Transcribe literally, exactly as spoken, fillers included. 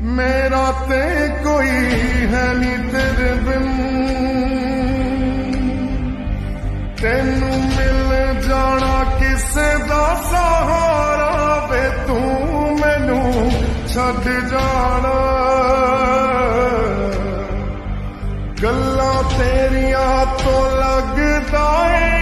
मेरा ते कोई है नी तेरे बिन, तेनू मिल जाना किसे दा सहारा वे, तू मैनू छड्ड जाना। गल्लां तेरियां तो लगदा है